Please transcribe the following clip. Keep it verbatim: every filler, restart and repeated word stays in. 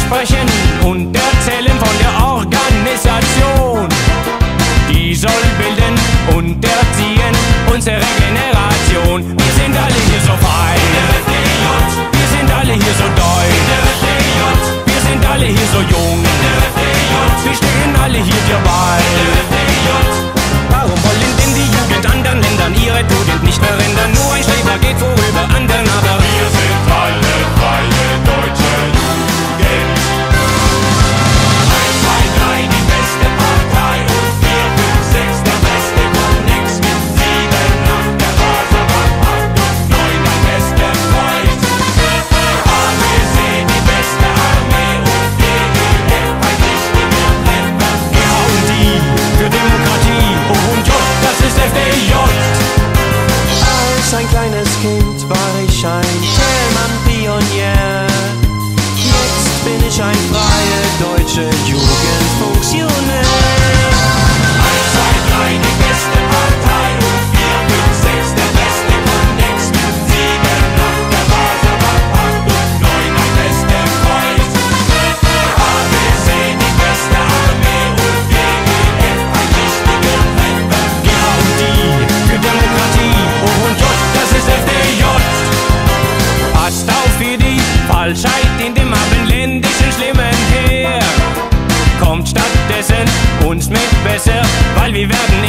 sprechen und erzählen von der Organisation. Die soll bilden und erziehen unsere Generation. Wir sind alle hier so frei, wir sind alle hier so deutsch, wir sind alle hier so jung, wir stehen alle hier dir bei. Warum wollen denn die Jugend anderen Ländern ihre Tugend nicht verändern? Nur ein Streber geht vorüber anderen, aber wir sind alle freie deutsche Jugend. Ein, zwei, drei, die beste Partei und vier, fünf, sechs, der beste Konnex mit sieben, acht, der Raserbank, acht und neun, dein bester Freund. A B C, die beste Armee und G D R, ein richtiger Ländern. Ja und die für Demokratie und J, das ist F D J. Als ein kleines Kind war ich ein Tellmann-Pionier. Jetzt bin ich ein freie deutsche Jugendfunktionär. Ein, zwei, drei, die beste Partei und vier, fünf, sechs, der beste Konnex mit sieben, acht, der Raserbank, acht und neun, dein bester Freund. A B C, die beste Armee und G D R, ein richtiger Ländern. Ja und die für Demokratie und J, das ist F D J. Passt auf für die Falschheit in dem abendländischen schlimmen Heer. Kommt stattdessen uns mit besser, weil wir werden